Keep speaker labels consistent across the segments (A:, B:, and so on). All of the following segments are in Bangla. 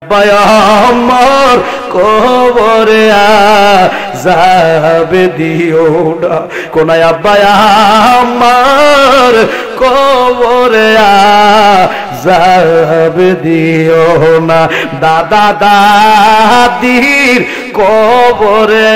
A: আমার কবরে আযাব দিও না, কোনায় আব্বা আমার কবরে আযাব দিও না, দাদা দাদির কবরে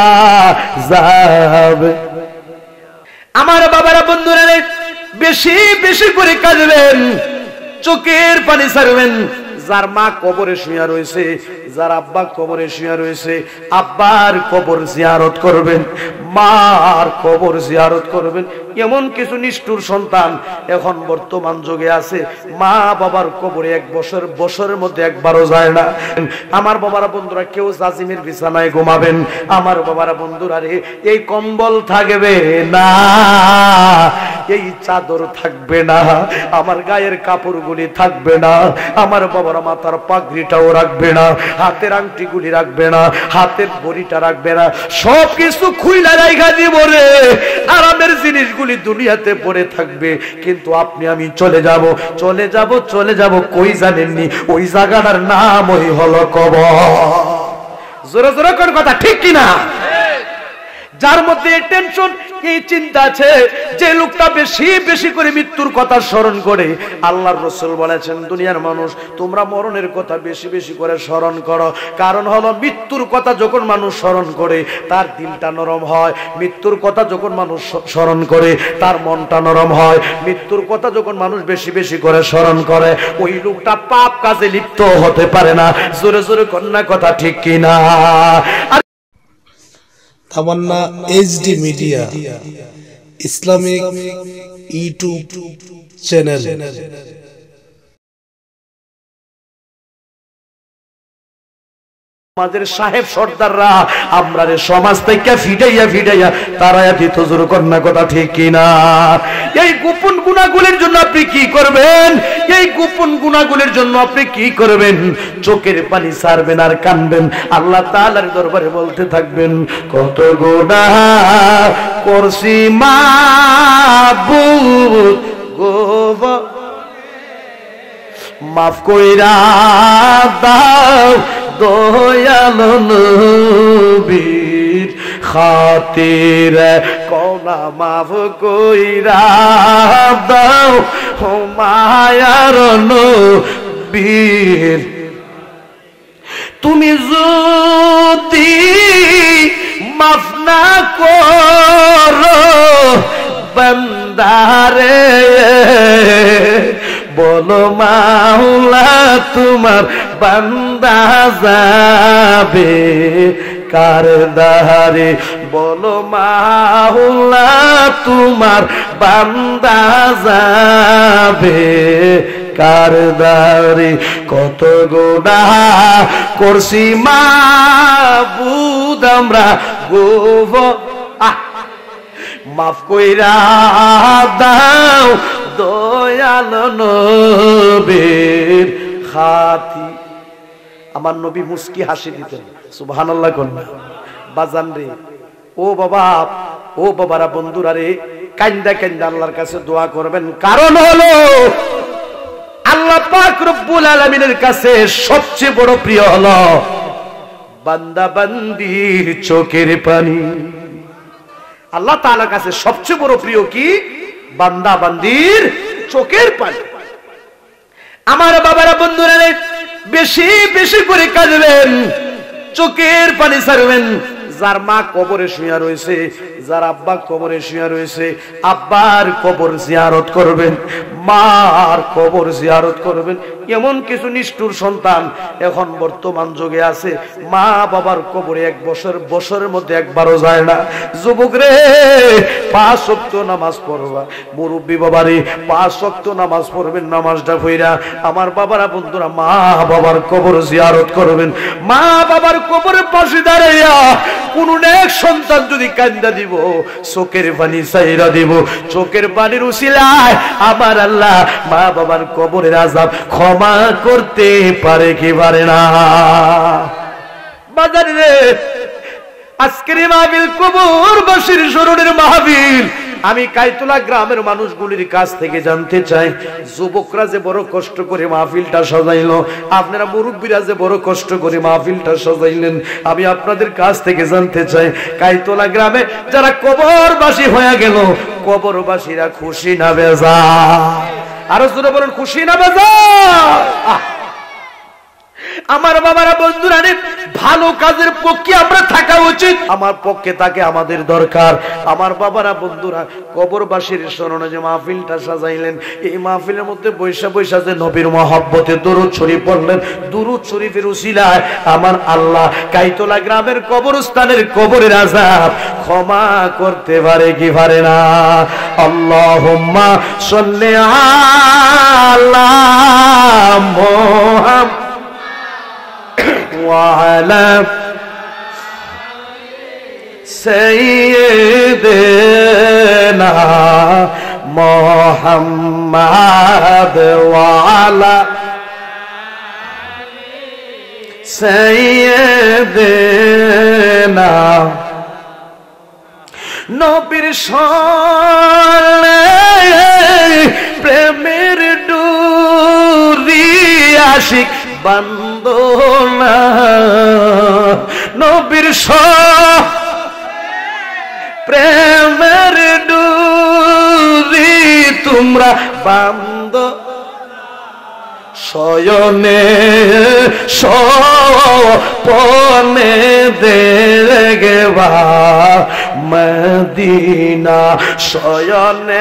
A: আযাব। আমার বাবারা বন্ধুরা বেশি বেশি করে কাঁদবেন, চোখের পানি ছাড়বেন। যার মা কবরে শুয়ে রয়েছে, যার আব্বা কবরে শুয়ে রয়েছে, আব্বার কবর জিয়ারত করবেন, মার কবর জিয়ারত করবেন। এমন কিছু নিষ্ঠুর সন্তান এখন বর্তমান যুগে আছে, মা বাবার কবরে এক বছরের মধ্যে একবারও যায় না। আমার বাবারা বন্ধুরা কেউ জাজিমের বিছানায় ঘুমাবেন, আমার বাবারা বন্ধুরা রে এই কম্বল থাকবে না, এই চাদর থাকবে না, আমার গায়ের কাপড়গুলি থাকবে না, আমার বাবারা মাথার পাগড়িটাও রাখবে না, হাতের আংটিগুলি রাখবে না, হাতের বড়িটা রাখবে না, সবকিছু খুইলা রাইখা দিব রে। আরামের জিনিসগুলি দুনিয়াতে পড়ে থাকবে, কিন্তু আপনি আমি চলে যাব চলে যাব চলে যাব, কই জানেননি? ওই জায়গাটার নাম ওই হলো কবর। জোরে জোরে কোন কথা ঠিক কিনা? যার মধ্যে টেনশন, এই চিন্তা আছে, যে লোকটা বেশি বেশি করে মৃত্যুর কথা স্মরণ করে, আল্লাহর রাসূল বলেছেন দুনিয়ার মানুষ তোমরা মরণের কথা বেশি বেশি করে স্মরণ করো। কারণ হলো মৃত্যুর কথা যখন মানুষ স্মরণ করে তার দিলটা নরম হয়, মৃত্যুর কথা যখন মানুষ স্মরণ করে তার মনটা নরম হয়, মৃত্যুর কথা যখন মানুষ বেশি বেশি করে স্মরণ করে ওই লোকটা পাপ কাজে লিপ্ত হতে পারে না। জোরে জোরে কন্যা কথা ঠিক কিনা?
B: Tamanna HD media Islamic YouTube channel.
A: আমাদের সাহেব সর্দাররা আমরা সমাজ থেকে ফিটাইয়া তারায়া দিত। জোর কন্যা কথা ঠিক কিনা? এই গোপন গুনাহগুলির জন্য আপনি কি করবেন? এই গোপন গুনাহগুলির জন্য আপনি কি করবেন? চোখের পানি ছাড়বেন আর কাঁদবেন, আল্লাহ তাআলার দরবারে বলতে থাকবেন কত গুনাহ করছি মাবুদ গো, মাফ কইরা দাও দয়াল নবীর খাতিরে, কোনা মাফ কইরা দাও মায়ার নবীর। তুমি যদি মাফ না করো বান্দারে, বলো মাওলা তোমার বান্দা যাবে কার দারে, বলো মাওলা তোমার বান্দা যাবে কার দারে। কত গুনাহ করছি মাবুদ আমরা গোব, মাফ কইরা দাও দয়াল নবীর খাতি। আমার নবী মুস্কি হাসি দিতেন, সুবহানাল্লাহ কন্যা। বাজান রে, ও বাবা, ও বাবারা বন্ধুরা রে, কান্দা কান্দা আল্লাহর কাছে দোয়া করবেন। কারণ হলো আল্লাহ পাক রব্বুল আলামিনের কাছে সবচেয়ে বড় প্রিয় হলো বান্দা বান্দির চোখের পানি। আল্লাহ তাআলার কাছে সবচেয়ে বড় প্রিয় কি? বান্দা বান্দির চোখের পানি। আমার বাবারা বন্ধুরা বেশি বেশি করে কাঁদবেন, চোখের পানি ছাড়বেন। যার মা কবরে শুয়ে রয়েছে, যার আব্বা কবরে শুয়ে রয়েছে, আব্বার কবর জিয়ারত করবেন, মার কবর জিয়ারত করবেন। এমন কিছু নিষ্ঠুর সন্তান এখন বর্তমান যুগে আছে, মা বাবার কবরে এক বছরের মধ্যে একবারও যায় না। যুবক রে, 5 ওয়াক্ত নামাজ পড়বা, মুরব্বী বাবারে 5 ওয়াক্ত নামাজ পড়বেন, নামাজটা পড়া আমার বাবারা বন্ধুরা মা বাবার কবর জিয়ারত করবেন। মা বাবার কবরের পাশে দাঁড়াইয়া কোন নেক সন্তান যদি কান্দা দিব, চোখের পানি চাইরা দিব, চোখের পানির উসিলায় আমার আল্লাহ মা বাবার কবরের আযাব ক্ষমা করতে পারে কি পারে না? বাজারে আজকের মাহফিল কবরবাসীর স্মরণের মাহফিল, আমি কাইতলা গ্রামের মানুষগুলির কাছ থেকে জানতে চাই, যুবকরা যে বড় কষ্ট করে মাহফিলটা সাজাইলো, আপনারা মুরব্বীরা যে বড় কষ্ট করে মাহফিলটা সাজাইলেন, আমি আপনাদের কাছ থেকে জানতে চাই, কাইতলা গ্রামে যারা কবরবাসী হয়ে গেল, কবরবাসীরা খুশি না বেজার? আরো জোরে বলুন, খুশি না বেজার? আমার বাবারা, বন্ধুরা, ভালো কাজের পক্ষে আমরা থাকা উচিত, আমার পক্ষে তাকে আমাদের দরকার। আমার বাবারা, বন্ধুরা, কবরবাসীর স্মরণে যে মাহফিলটা সাজাইলেন, এই মাহফিলের মধ্যে বৈশা বৈশা যে নবীর মহব্বতে দরুদ শরীফ পড়লেন, দরুদ শরীফের উসিলায় আমার আল্লাহ কাইতলা গ্রামের কবরস্থানের কবরের আযাব ক্ষমা করতে পারে কি পারে না? আল্লাহুম্মা সাল্লি আলা মুহাম্মাদ وعلى سيدنا محمد وعلى سيدنا নবীর সনে প্রেমের ডুরি আশিক বান্দনা, নবীর প্রেমের ডুরি তোমরা বান্দ শয়নে সপনে দেখবা মদিনা, শয়নে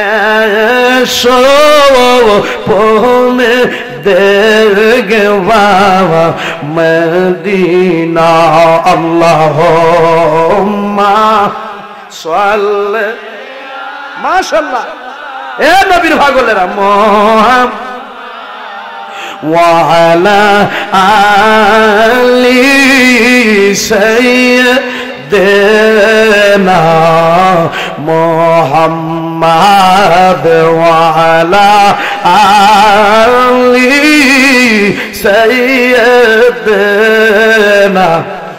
A: সপনে দেখবা মদিনা। আল্লাহুম্মা সাল্লি, মাশাআল্লাহ, এ নবীর পাগলেরা, মুহাম্মদ وعلى آل سيدنا محمد وعلى آل سيدنا।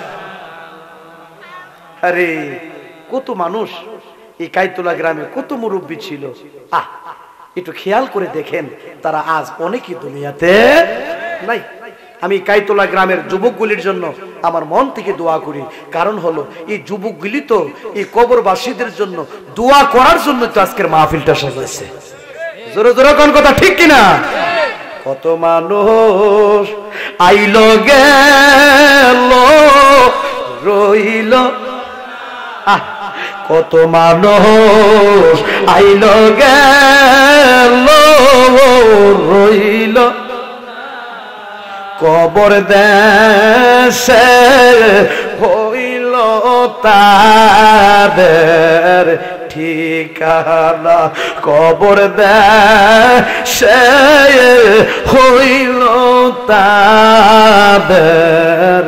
A: আরে কত মানুষ এই কাইতলা গ্রামে, কত মুরব্বী ছিল, একটু খেয়াল করে দেখেন, তারা আজ অনেকই দুনিয়াতে নাই। আমি কাইতলা গ্রামের যুবকগুলির জন্য আমার মন থেকে দোয়া করি, কারণ হলো এই যুবকগুলি তো এই কবরবাসীদের জন্য দোয়া করার জন্য তো আজকের মাহফিলটা সাজাইছে। জোরে জোরে কোন কথা ঠিক কিনা? কত মানুষ আইলো গেল রইল, কত মানুষ আইলো গেল রইল, কবর দেশে হইল তাদের ঠিকানা, কবর দেশে হইল তাদের।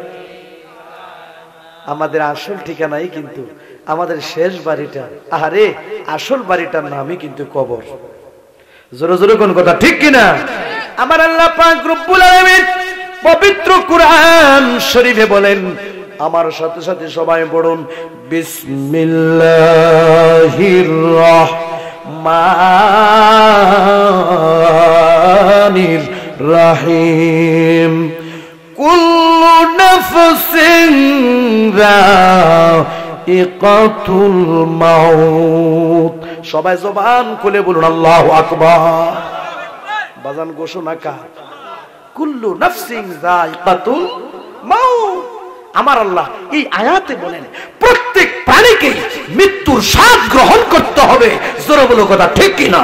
A: আমাদের আসল ঠিকানাই কিন্তু আমাদের শেষ বাড়িটা, আরে আসল বাড়িটার নামই কিন্তু কবর। জোরে জোরে কোন কথা ঠিক কিনা? আমার আল্লাহ পাক রব্বুল আলামিন পবিত্র কুরআন শরীফে বলেন, আমার সাথে সাথে সবাই পড়ুন, বিসমিল্লাহির রহমানির রহিম, কুল্লু নাফসিন যায়িকাতুল মাউত। সবাই জবান খুলে বলুন আল্লাহু আকবার। বাজান ঘোষণা কার? কুল্লু নাফসিন যায়িকাতুল মাউত। আমার আল্লাহ এই আয়াতে বলেন প্রত্যেক প্রাণীকে মৃত্যুর স্বাদ গ্রহণ করতে হবে। জোরে বলো কথা ঠিক কিনা?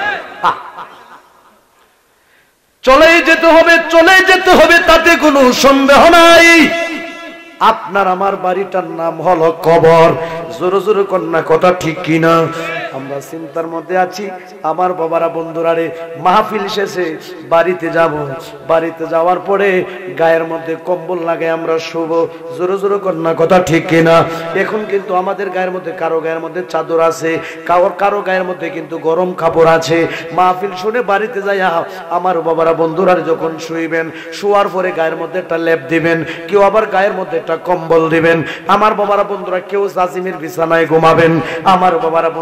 A: চলে যেতে হবে, চলে যেতে হবে, তাতে কোনো সন্দেহ নাই। আপনার আমার বাড়িটার নাম হলো কবর। জোরে জোরে কন্যা কথা ঠিক কিনা? আমরা চিন্তার মধ্যে আছি, আমার বাবারা বন্ধুরা রে, মাহফিল শেষে বাড়িতে যাব, বাড়িতে যাওয়ার পরে গায়ের মধ্যে কম্বল লাগাই আমরা শুব। জোরে জোরে কন্যা কথা ঠিক কিনা? এখন কিন্তু আমাদের গায়ের মধ্যে, কারো গায়ের মধ্যে চাদর আছে, কারো গায়ের মধ্যে কিন্তু গরম কাপড় আছে। মাহফিল শুনে বাড়িতে যাইয়া আমার বাবারা বন্ধুরা যখন শুইবেন, শোয়ার পরে গায়ের মধ্যে একটা লেপ দিবেন, কেউ আবার গায়ের মধ্যে একটা কম্বল দিবেন। আমার বাবারা বন্ধুরা কেউ জাজিমের বিছানায় ঘুমাবেন। আমার বাবারা বন্ধুরা রে,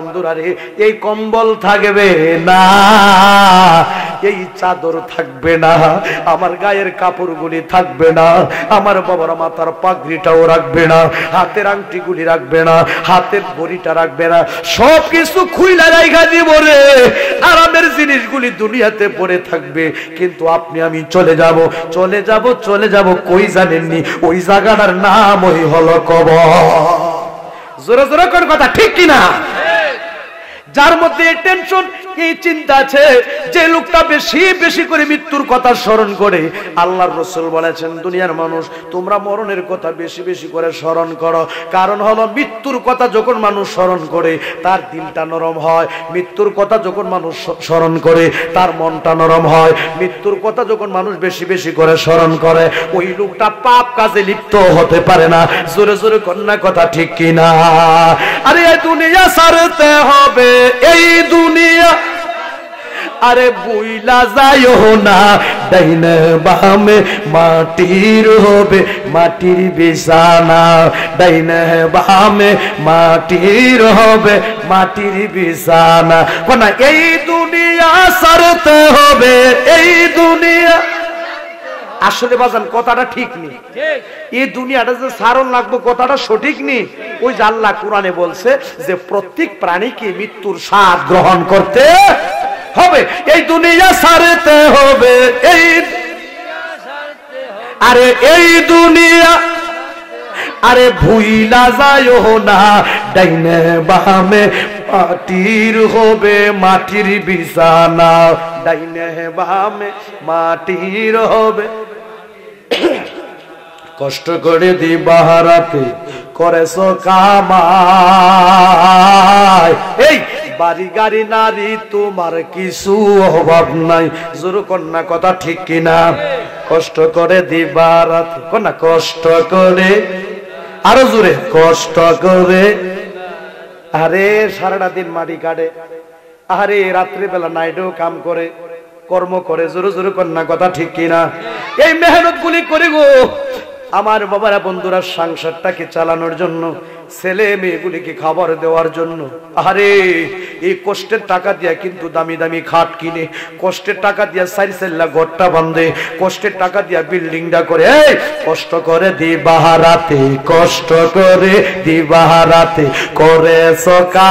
A: আরে এই কম্বল থাকবে না, এই চাদর থাকবে না, আমার গায়ের কাপড়গুলি থাকবে না, আমার বাবার মাথার পাগড়িটাও রাখবে না, হাতের আংটিগুলি রাখবে না, হাতের ঘড়িটা রাখবে না, সবকিছু খুইলা রাইখা দিব রে। আরামের জিনিসগুলি দুনিয়াতে পড়ে থাকবে, কিন্তু আপনি আমি চলে যাব চলে যাব চলে যাব, কই জানেননি? ওই জায়গাটার নাম ওই হলো কবর। জোরে জোরে কোন কথা ঠিক কিনা? যার মধ্যে টেনশন, এই চিন্তা আছে, যে লোকটা বেশি বেশি করে মৃত্যুর কথা স্মরণ করে, আল্লাহর রাসূল বলেছেন দুনিয়ার মানুষ তোমরা মরণের কথা বেশি বেশি করে স্মরণ করো। কারণ হলো মৃত্যুর কথা যখন মানুষ স্মরণ করে তার দিলটা নরম হয়, মৃত্যুর কথা যখন মানুষ স্মরণ করে তার মনটা নরম হয়, মৃত্যুর কথা যখন মানুষ বেশি বেশি করে স্মরণ করে ওই লোকটা পাপ কাজে লিপ্ত হতে পারে না। জোরে জোরে কন্যা কথা ঠিক কিনা? আরে এই দুনিয়া ছাড়তে হবে, এই দুনিয়া আরে বুইলা যাইও না, ডাইনে বামে মাটির হবে মাটির বিছানা, ডাইনে বামে মাটির হবে মাটির বিছানা। কোনা এই দুনিয়া ছাড়তে হবে, এই দুনিয়া। আসলে বাজান কথাটা ঠিক নেই, এই দুনিয়াটা যে সারণ লাগবে কথাটা সঠিক নেই। ওই যে আল্লাহ কোরআনে বলছে যে প্রত্যেক প্রাণীকে মৃত্যুর স্বাদ গ্রহণ করতে হবে, এই দুনিয়া ছাড়তে হবে, এই আরে এই দুনিয়া আরে ভুইলা যাইও না, ডাইনে বামে মাটির হবে মাটির বিছানা, ডাইনে বামে মাটির হবে। কষ্ট করে দিবারাতে করেছ কামাই, এই বাড়ি গাড়ি নারী তোমার কিছু অভাব নাই। জোর কন্যা কথা ঠিক কিনা? কষ্ট করে দিবারাতে, কন্যা কষ্ট করে, আরো জোরে কষ্ট করে, আরে সারাটা দিন মাটি কাটে, আরে রাত্রিবেলা নাইটেও কাম করে, কর্ম করে। জোরে জোরে কন্যা কথা ঠিক কিনা? এই মেহনত গুলি করে গো আমার বাবারা বন্ধুরা সংসারটাকে চালানোর জন্য, ছেলে মেয়েগুলিকে খাবার দেওয়ার জন্য। আরে এই কষ্টের টাকা দিয়া কিন্তু দামি দামি খাট কিনে, কষ্টের টাকা দিয়া সাইরসেল্লা ঘরটা বাঁধে, কষ্টের টাকা দিয়া বিল্ডিংটা করে। এই কষ্ট করে দিবারাতে, কষ্ট করে দিবারাতে করেছ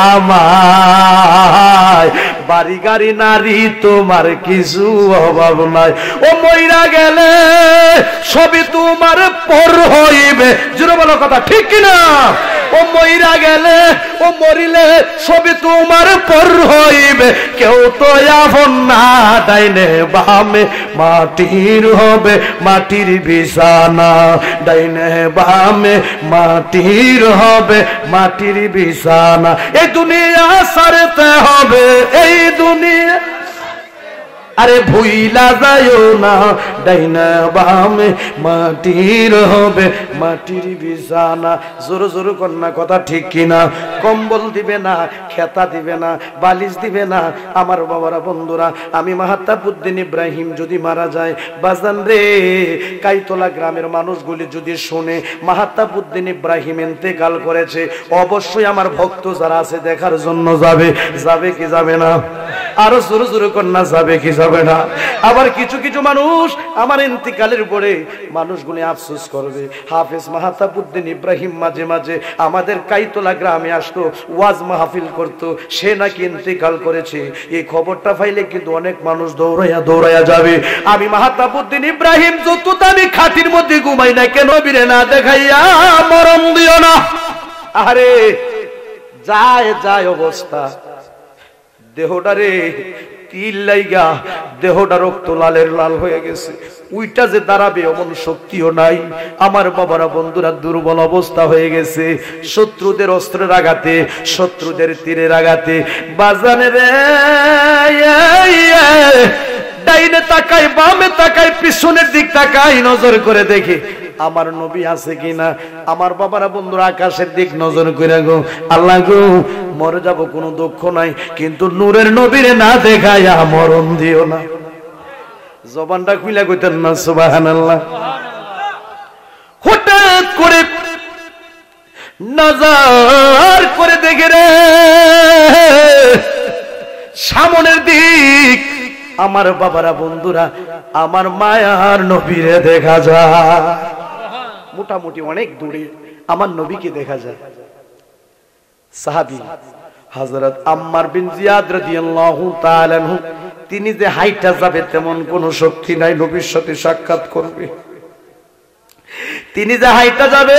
A: কামাই, বাড়ি গাড়ি নারী তোমার কিছু অভাব নাই। ও মইরা গেলে সবই তোমার পর হইবে। জোরে বলো কথা ঠিক কিনা? ও মইরা গেলে, ও মরিলে সবই তোমার পর হইবে, কেউ তো আপন না, ডাইনে বামে মাটির হবে মাটির বিছানা, ডাইনে বামে মাটির হবে মাটির বিছানা। এই দুনিয়া ছাড়তে হবে, এই দুনিয়া আরে ভুইলা যাইও না, ডাইনা বামে মাটির হবে মাটির বিছানা। জোর জোর কন্যা কথা ঠিক কিনা? কম্বল দিবে না, খেতা দিবে না, বালিশ দিবে না। আমার বাবারা বন্ধুরা, আমি মাহতাবউদ্দিন ইব্রাহিম যদি মারা যায় বাজান রে, কাইতলা গ্রামের মানুষগুলি যদি শুনে মাহতাবউদ্দিন ইব্রাহিম ইন্তেকাল করেছে, অবশ্যই আমার ভক্ত যারা আছে দেখার জন্য যাবে। যাবে কি যাবে না? আরো জোর জোর কন্যা যাবে কি যাবে না? আবার কিছু কিছু মানুষ আমার ইন্তিকালের পরে মানুষগুলি আফসোস করবে। হাফেজ মাহতাবউদ্দিন ইব্রাহিম মাঝে মাঝে আমাদের কাইতলা গ্রামে আসতো, ওয়াজ মাহফিল করতো, সে নাকি ইন্তিকাল করেছে। এই খবরটা পাইলে কিন্তু অনেক মানুষ দৌড়াইয়া দৌড়াইয়া যাবে। আমি মাহতাবউদ্দিন ইব্রাহিম যত দামি খাটির মধ্যে ঘুমাই না কেন, বীরে না দেখাইয়া মরণ দিও না। আরে যায় যায় অবস্থা, দেহটারে তিল লাইগা দেহটা রক্ত লালের লাল হয়ে গেছে, উইটা যে দাঁড়াবে অমন শক্তিও নাই। আমার বাবারা বন্ধুরা দুর্বল অবস্থা হয়ে গেছে, শত্রুদের অস্ত্রের আঘাতে, শত্রুদের তীরের আঘাতে। বাজানে রে ডাইনে তাকাই, বামে তাকাই, পিছনের দিক তাকাই, নজর করে দেখি আমার নবী আছে কিনা। আমার বাবারা বন্ধুরা আকাশের দিক নজর করে গো, আল্লাহ গো মরে যাব কোনো দুঃখ নাই, কিন্তু নূরের নবীরে না দেখাইয়া মরণ দিও না। জবানটা খুইলা কইতেন না সুবহানাল্লাহ। হঠাৎ করে নজর করে দেখে রে সামনের দিক, আমার বাবারা বন্ধুরা, আমার মায়ার নবীরে দেখা যায়। মোটামুটি অনেক দূরে আমার নবীকে দেখা যায়। সাহাবী হযরত আম্মার বিন জিয়াদ রাদিয়াল্লাহু তাআলা আনহু, তিনি যে হাইটা যাবে তেমন কোন শক্তি নাই নবীর সাথে সাক্ষাৎ করবে। তিনি যে হাইটা যাবে,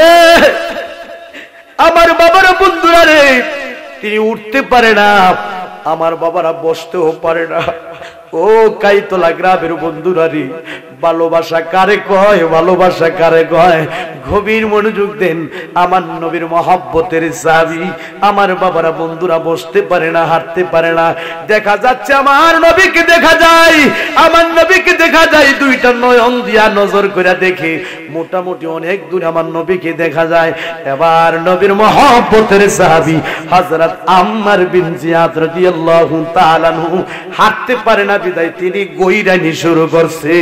A: আমার বাবারা বন্ধুরা রে, তিনি উঠতে পারে না, আমার বাবারা বসতেও পারে না। ও কাইতলা গ্রামের বন্ধুরা রে, ভালোবাসা কারে কয়, ভালোবাসা কারে কয়, গভীর মনোযোগ দেন। আমার নবীর মহব্বতের চাবি, আমার বাবারা বন্ধুরা বসতে পারে না, হাঁটতে পারে না। দেখা যাচ্ছে আমার নবীকে দেখা যায়, আমার নবীকে দেখা যায়, দুইটা নয়ন দিয়া নজর করে দেখে মোটামুটি অনেক দূর আমার নবীকে দেখা যায়। এবার নবীর মহব্বতের চাবি হযরত আম্মার বিন জিয়াদ রাদিয়াল্লাহু তাআলা আনহু হাঁটতে পারে না বিদায় তিনি গইরানি শুরু করছে।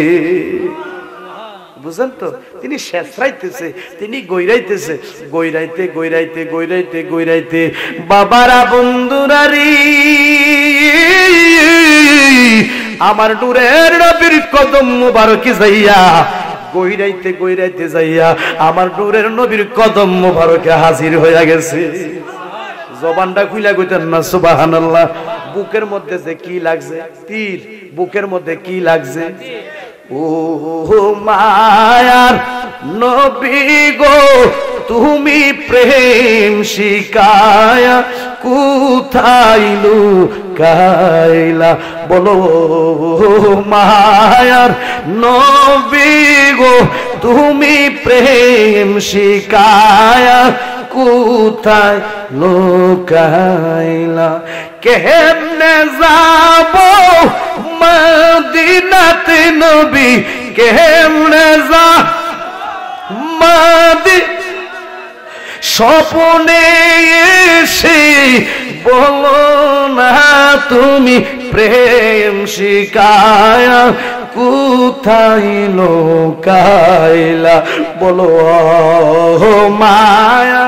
A: বুঝেন তো, তিনি শেষরাইতেছে, তিনি গইরাইতেছে, গইরাইতে গইরাইতে গইরাইতে গইরাইতে বাবারা বন্ধুরা রে, আমার নূরের নবীর কদম মুবারকে যাইয়া, গইরাইতে গইরাইতে যাইয়া আমার নূরের নবীর কদম মুবারকে হাজির হইয়া গেছে। জবানটা খুইলা কইতেন না সুবহানাল্লাহ। বুকের মধ্যে যে কি লাগছে, তীর বুকের মধ্যে কি লাগছে। ও মায়ার নবী গো, তুমি প্রেম শিকায়া কোথায় লুকাইলা, বলো মায়ার নবী গো, তুমি প্রেম শিকায়া কোথায় লুকাইলা। কেমনে যাব মদিনাতে নবী, কেমনে যা স্বপ্নে এসে বলো না তুমি প্রেম শিকায়া কোথায় লুকাইলা, বলো মায়া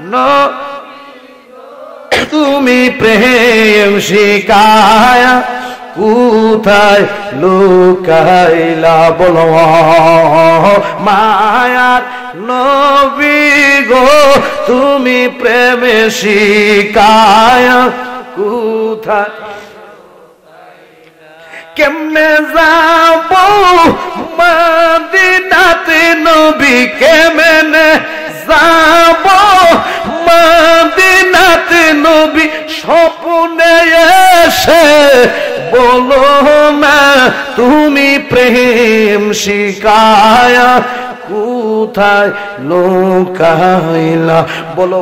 A: তুমি প্রেম শিকায়া কোথায় লুকাইলা, বলো মায়ার নবী গো, তুমি প্রেম শিকায়া কোথায়। কেমনে যাব মদিনাতে নবী, কেমনে যাব মদিনাতে নবী, স্বপ্নে এসে বলো না তুমি প্রেম শিকায়া কোথায় লুকাইলা, বলো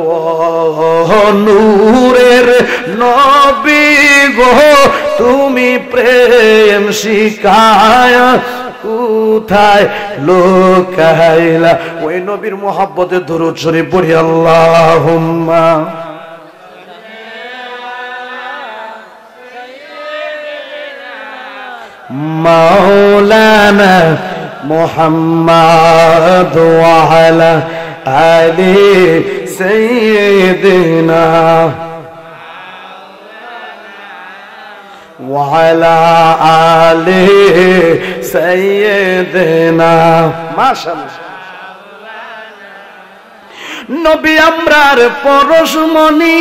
A: নূরের নবী গো, তুমি প্রেম শিকায়া কোথায় লুকাইলা। ওই নবীর মোহাব্বতে দরুদ শরীফ পড়ি আল্লাহুম্মা মাওলানা মুহাম্মাদ ওয়া আলা আলি সাইয়্যিদিনা ওয়া আলা আলি সাইয়্যিদিনা। মাশাআল্লাহ। নবী আমরার পরশমণি,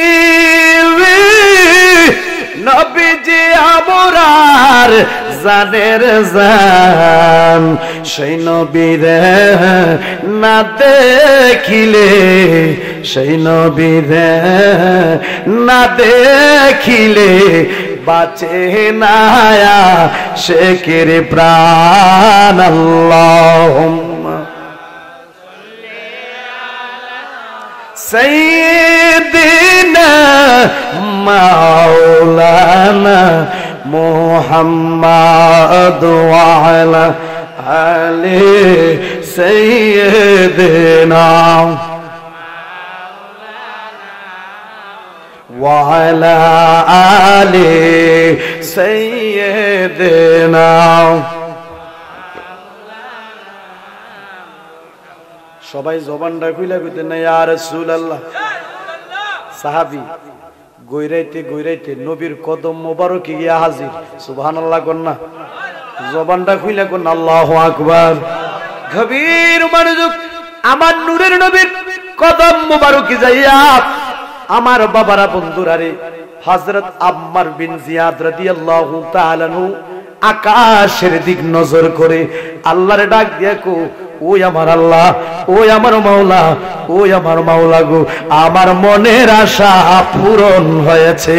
A: নবীজি আমরার জানের জান, সেই নবীরে না দেখিলে, সেই নবীরে না দেখিলে বাঁচে না শেখের প্রাণ। আল্লাহুম্মা সাইয়্যিদিনা মাওলানা মুহাম্মাদ ওয়া আলা আলি সাইয়্যিদিনা ওয়া আলা আলি সাইয়্যিদিনা। সবাই জবানটা খুইলা কইতেন না ইয়া রাসূলুল্লাহ। সাহাবী গইরাইতে নবীর কদম মোবারকে গিয়া হাজির। সুবহানাল্লাহ কোন না, জবানটা খুইলা কোন আল্লাহু আকবার। গভীর মনোযোগ, আমার নূরের নবীর কদম মোবারকে যাইয়া আমার বাবারা বন্ধুরা রে, হযরত আম্মার বিন জিয়াদ রাদিয়াল্লাহু তাআলা আনহু আকাশের দিক নজর করে আল্লাহরে ডাক দিয়া কো, ওই আমার আল্লাহ, ওই আমার মাওলা, ওই আমার মাওলা গো, আমার মনের আশা পূরণ হয়েছে।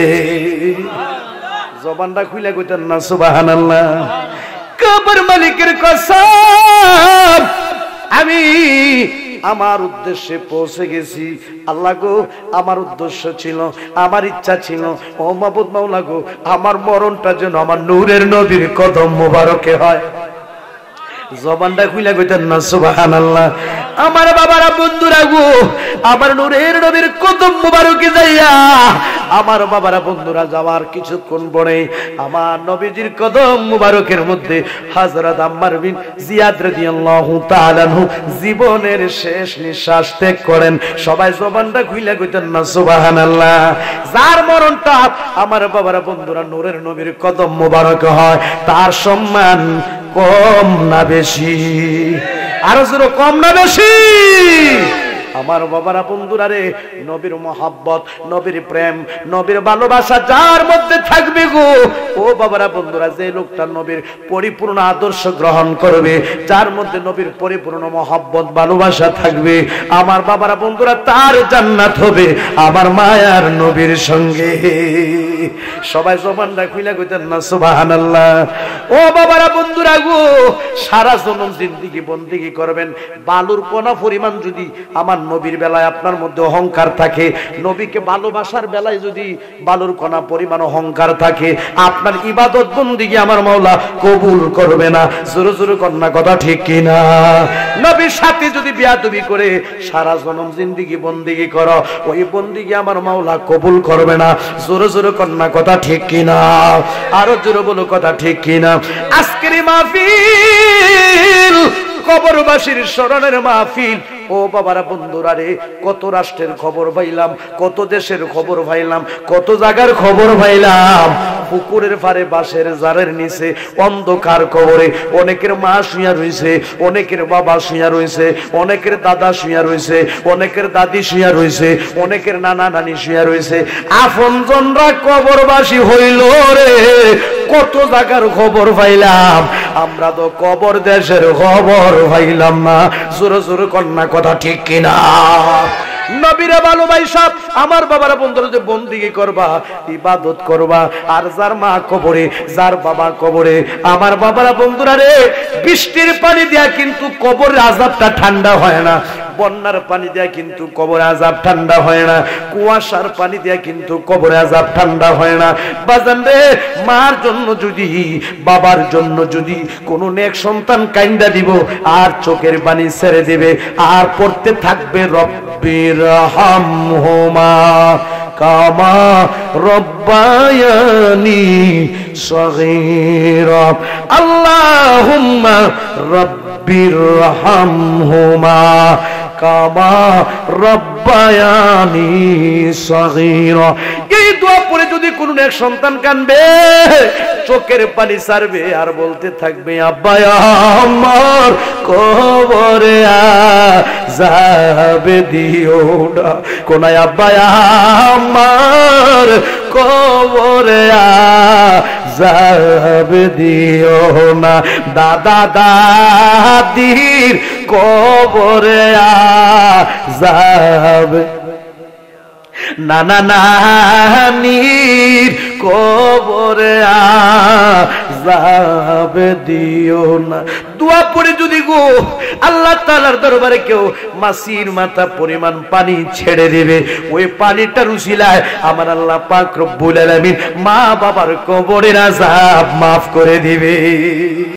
A: জবানটা খুলে কইতেন না সুবহানাল্লাহ। কবর মালিকের কসম, আমি আমার উদ্দেশ্যে পৌঁছে গেছি। আল্লাহ গো, আমার উদ্দেশ্য ছিল, আমার ইচ্ছা ছিল, ও মাবুদ মাওলা গো, আমার মরণটা যেন আমার নূরের নবীর কদম মোবারকে হয়। জবানটা খুলে কইতেন না সুবহানাল্লাহ। আমার বাবারা বন্ধুরা গো, আমার নূরের নবীর কদম মোবারকে যাইয়া আমার বাবারা বন্ধুরা যাওয়ার কিছুক্ষণ পরে আমার নবীজির কদম মোবারকের মধ্যে হযরত আম্মার বিন জিয়াদ রাদিয়াল্লাহু তাআলা আনহু জীবনের শেষ নিঃশ্বাস ত্যাগ করেন। সবাই জবানটা খুলে কইতেন না সুবহানাল্লাহ। যার মরণটা আমার বাবারা বন্ধুরা নূরের নবীর কদম মোবারক হয়, তার সম্মান কম না বেশি? আরো জোরে, কম না বেশি? আমার বাবারা বন্ধুরা রে, নবীর মহব্বত, নবীর প্রেম, নবীর ভালোবাসা যার মধ্যে থাকবে গো, ও বাবারা বন্ধুরা, যে লোকটা নবীর পরিপূর্ণ আদর্শ গ্রহণ করবে, যার মধ্যে নবীর পরিপূর্ণ মহব্বত ভালোবাসা থাকবে, আমার বাবারা বন্ধুরা, তার জান্নাত হবে আমার মায়ার নবীর সঙ্গে। সবাই জবানটা খুলে কইতেন না সুবহানাল্লাহ। ও বাবারা বন্ধুরা গো, সারা জনম জিন্দেগি বন্দেগি করবেন, বালুর কণা পরিমাণ যদি আমার নবীর বেলায় আপনার মধ্যে অহংকার থাকে, নবীকে ভালোবাসার বেলায় যদি বালুর কণা পরিমাণ অহংকার থাকে, আপনার ইবাদত বন্দেগি আমার মাওলা কবুল করবে না। জোরে জোরে কন্যা কথা ঠিক কিনা? নবীর সাথে যদি বেয়াদবি করে সারা জনম জিন্দেগি বন্দেগি করো, ওই বন্দেগি আমার মাওলা কবুল করবে না। জোরে জোরে কন্যা কথা ঠিক কিনা? আরো জোরে বলো কথা ঠিক কিনা? আজকের মাহফিল কবরবাসীর স্মরণের মাহফিল। ও বাবারা বন্ধুরা রে, কত রাষ্ট্রের খবর পাইলাম, কত দেশের খবর পাইলাম, কত জায়গার খবর পাইলাম। পুকুরের পারে বাঁশের জারের নিচে অন্ধকার কবরে অনেকের মা শুয়া রয়েছে, অনেকের বাবা শুয়া রয়েছে, অনেকের দাদা শুয়া রয়েছে, অনেকের দাদি শুয়া রয়েছে, অনেকের নানা নানি শুয়া রয়েছে। আপনজনরা কবরবাসী হইল রে, কত জায়গার খবর পাইলাম, আমরা তো কবর দেশের খবর পাইলাম না। জোরে জোরে কন্যা কথা ঠিক কিনা? নবীরা ভালোবাসা আমার বাবারা বন্ধুরা, যে বন্দেগি করবা, ইবাদত করবা, আর যার মা কবরে, যার বাবা কবরে, আমার বাবারা বন্ধুরা রে, বৃষ্টির পানি দিয়া কিন্তু কবরের আযাবটা ঠান্ডা হয় না, বন্যার পানি দিয়া কিন্তু কবরে আযাব ঠান্ডা হয় না, কুয়াশার পানি দিয়া কিন্তু কবরে আযাব ঠান্ডা হয় না। বাজান রে, মার জন্য যদি, বাবার জন্য যদি কোনো নেক সন্তান কাইন্দা দিব আর চোখের পানি ছেড়ে দিবে আর পড়তে থাকবে রব্বির হামহুমা কামা রব্বায়ানি সগীরা, আল্লাহুম্মা রব্বির হামহুমা কামা রব্বায়ানি সগীরা। এই দোয়া পড়ে যদি কোনো এক সন্তান কাঁদবে, চোখের পানি ছাড়বে আর বলতে থাকবে, আব্বা আমার কবরে আযাব দিও না, কোনায় আব্বা আমার কবরে আযাব দিও না, দাদা দাদির কবরে আযাব, নানা নানির কবরে আযাব দিও না। দোয়া পড়ে যদি গো আল্লাহ তাআলার দরবারে কেউ মাসির মাথা পরিমাণ পানি ছেড়ে দেবে, ওই পানিটার উসিলায় আমার আল্লাহ পাক রব্বুল আলামিন মা বাবার কবরের আযাব মাফ করে দিবে।